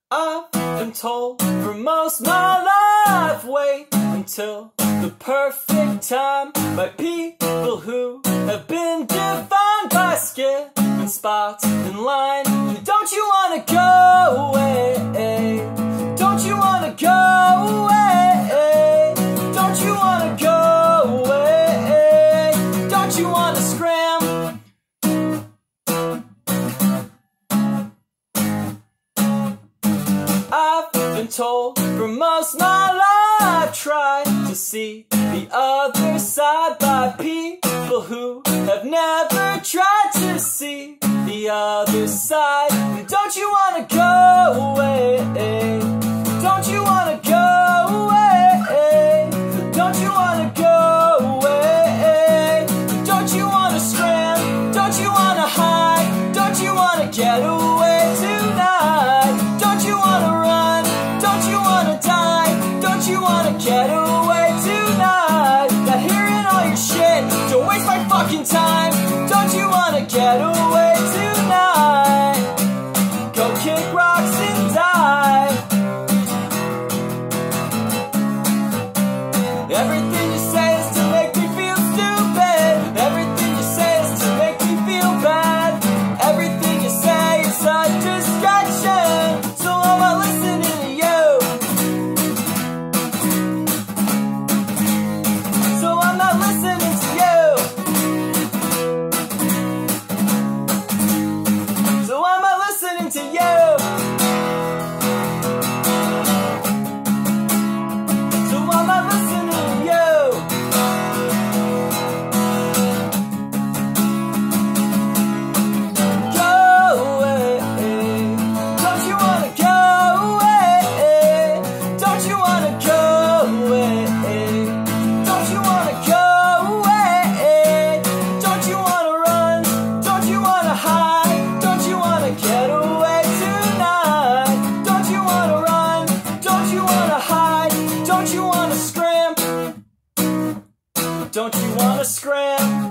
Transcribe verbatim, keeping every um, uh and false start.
I've been told for most my life, wait until the perfect time by people who have been defined by skin and spots in line. Don't you wanna go away? Don't you wanna go away? Don't you wanna go away? Don't you wanna scram? I've been told for most my life, try to see the other side by people who have never tried to see the other side. Don't you wanna go away? Don't you wanna go away? Don't you wanna go away? Don't you wanna scram? Don't you wanna hide? Don't you wanna get away tonight? Don't you wanna run? Don't you wanna die? Don't you wanna get away tonight? Not hearing all your shit, don't waste my fucking time. Don't you wanna get away tonight? Go kick rocks and die. Everything you say is to make me feel stupid. Everything you say is to make me feel bad. Everything you say is a distraction, so I'm not listening to you. So I'm not listening to you. So I'm not listening to you. So I'm not listening to you. Go away. Don't you wanna go away? Don't you wanna go away? Don't you wanna go away? Don't you wanna run? Don't you wanna hide? Don't you wanna get away tonight? Don't you wanna run? Don't you wanna hide? Don't you wanna scram? Don't you wanna scram?